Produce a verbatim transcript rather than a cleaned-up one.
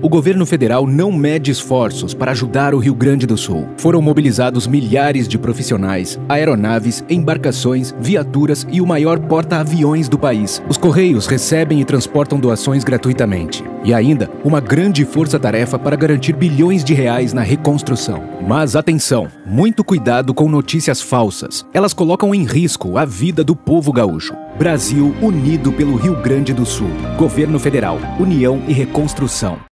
O governo federal não mede esforços para ajudar o Rio Grande do Sul. Foram mobilizados milhares de profissionais, aeronaves, embarcações, viaturas e o maior porta-aviões do país. Os Correios recebem e transportam doações gratuitamente. E ainda, uma grande força-tarefa para garantir bilhões de reais na reconstrução. Mas atenção, muito cuidado com notícias falsas. Elas colocam em risco a vida do povo gaúcho. Brasil unido pelo Rio Grande do Sul. Governo Federal, União e Reconstrução.